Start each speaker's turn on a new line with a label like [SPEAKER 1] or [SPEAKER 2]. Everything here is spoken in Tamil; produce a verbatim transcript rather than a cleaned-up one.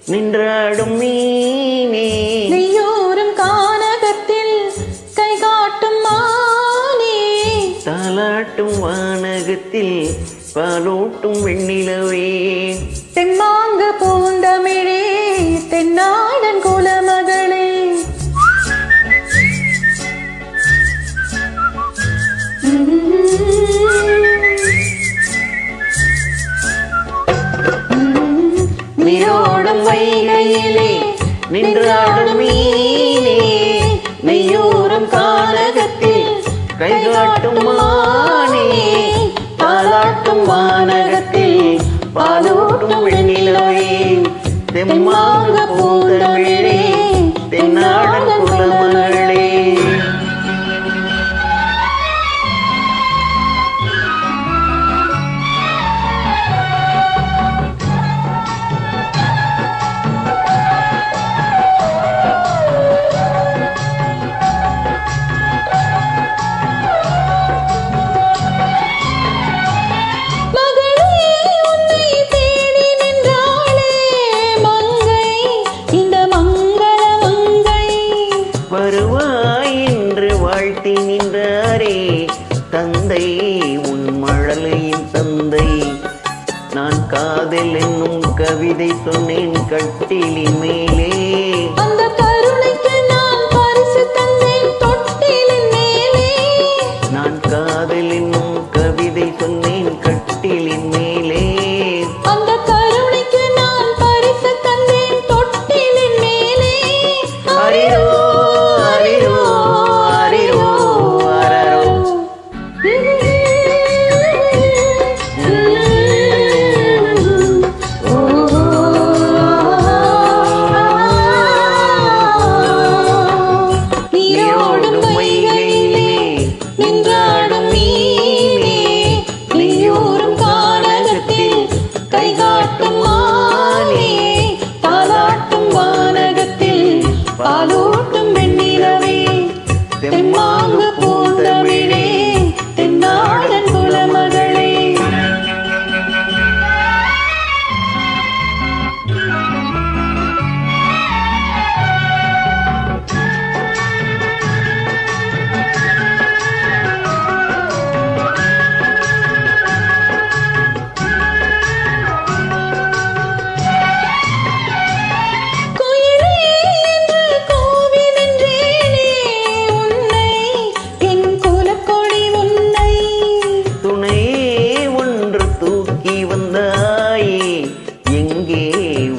[SPEAKER 1] நின்றாடும் மீனே
[SPEAKER 2] நெய்யோரும் கானகத்தில் கை காட்டும் மானே
[SPEAKER 1] தாலாட்டும் வானகத்தில் பாலூட்டும் வெண்ணிலவே
[SPEAKER 2] தெம்மாங்கு பூந்தமிழே தென்னாடன் குலமகளே
[SPEAKER 1] நீரோடும் வைகையிலே நின்றாடும் மீனே நெய்யோரும் கானகத்தில் கைகாட்டும் மானே தாலாட்டும் வானகத்தில் பாலூட்டும் வெண்ணிலவே தெம்மாங்க பூந்தமிழே தென்னாடன் குலமகளே வருவாய் என்று வாழ்த்தி நின்றாரே தந்தை உன் மழலையின் தந்தை நான் காதல் என்னும் கவிதை சொன்னேன் கட்டிலின் மேலே
[SPEAKER 2] அந்த கருணைக்கு நான் பரிசு தந்தேன் தொட்டிலின் மேலே
[SPEAKER 1] நான் காதல் என்னும் கவிதை சொன்னேன் கட்டிலின் மேலே
[SPEAKER 2] அந்த கருணைக்கு நான் பரிசு தந்தேன் தொட்டிலின் மேலே
[SPEAKER 1] அரிரோ அரிரோ அரிரோ அரரோ நீரோடும் வைகையிலே நின்றாடும் மீனே நெய்யோரும் கானகத்தில் கைகாட்டும் மானே தாலாட்டும் வானகத்தில் பாலூட்டும் வெண்ணிலவே தெம்மாங்கு பூந்தமிழே தென்னாடன் குலமகளே குயிலே என்று கூவி நின்றேனே உன்னை என் குலக்கொடி உன்னை துணையே ஒன்று தூக்கி வந்தாயே எங்கே